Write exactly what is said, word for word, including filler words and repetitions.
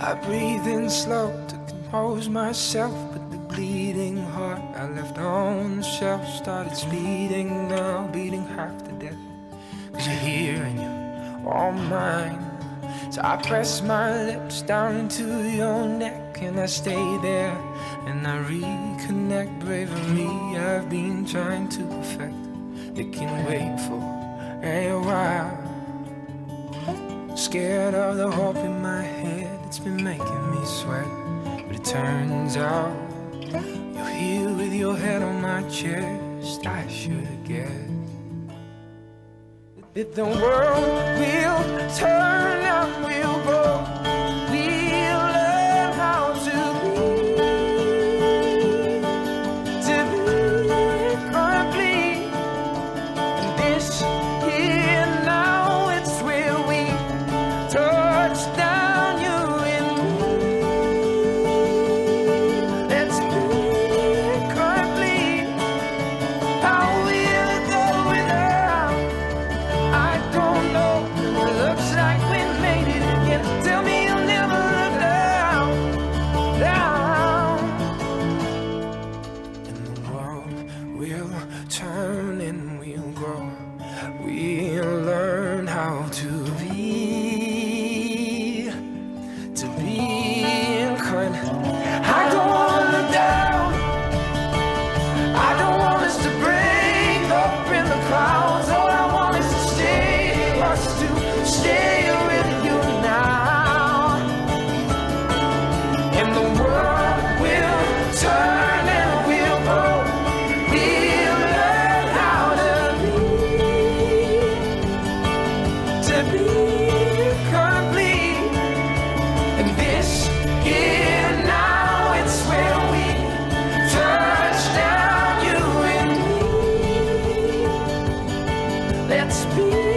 I breathe in slow to compose myself, but the bleeding heart I left on the shelf started speeding now, beating half to death. Cause you're here and you're all mine. So I press my lips down to your neck and I stay there and I reconnect. Bravery I've been trying to perfect, it can wait for a while. Scared of the hope in my head, it's been making me sweat. But it turns out you're here with your head on my chest. I should have guessed that the world will turn and we'll go. We'll learn how to be, to be complete. And this here now, it's where we touch down, you and me. Let's be complete. How will it go without? I don't know. It looks like we made it again. Tell me you'll never look down, down. And the world will turn and we'll grow. We'll learn how to be, to be inclined. I don't wanna look down. I don't want us to break up in the clouds. All I want is to stay, us to stay with you now. And the world will turn and we'll grow. We'll learn how to be, to be complete. And this here now, it's where we touch down, you and me. Let's be